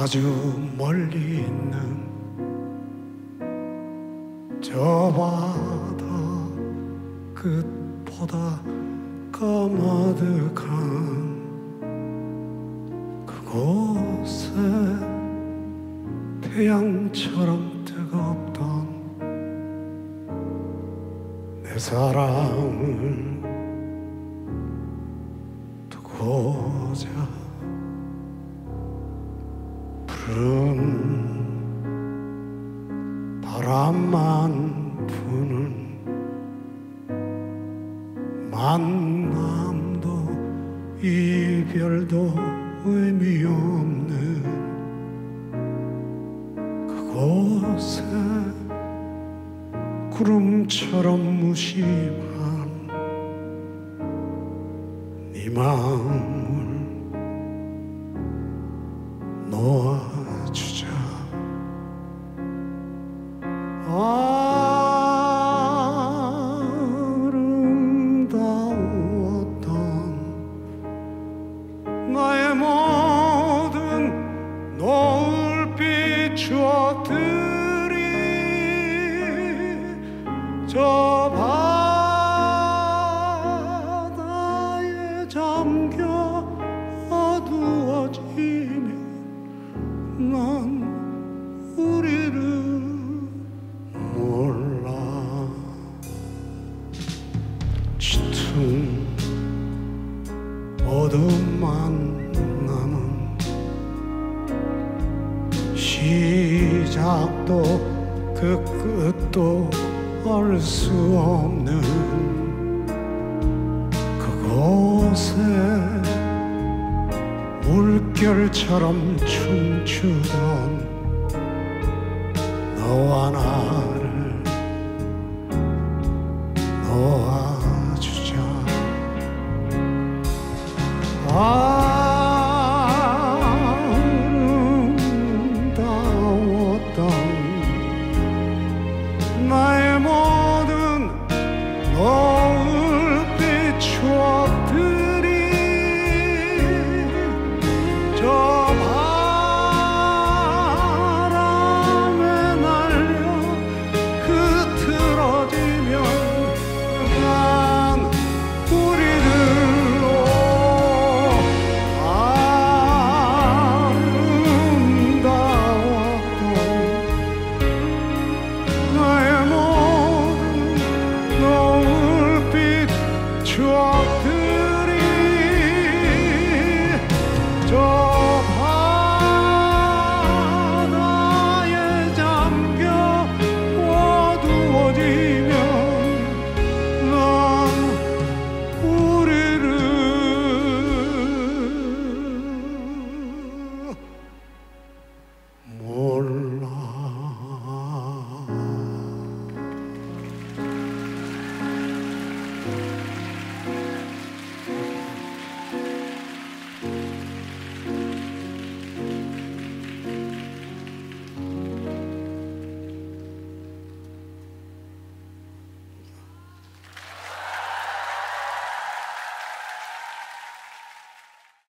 아주 멀리 있는 저 바다 끝보다 까마득한 그곳에 태양처럼 뜨겁던 내 사랑을 두고자 푸른 바람만 부는 만남도 이별도 의미 없는 그곳에 구름처럼 무심한 네 마음을 놓아주자. 아름다웠던 나의 모든 노을빛 추억들이 저 바다에 잠겨 어두워지면 난 우리를 몰라. 짙은 어둠만 남은 시작도 그 끝도 알 수 없는 그곳에 물결처럼 춤추던 너와 나를 놓아주자. 아름다웠던 나의 모든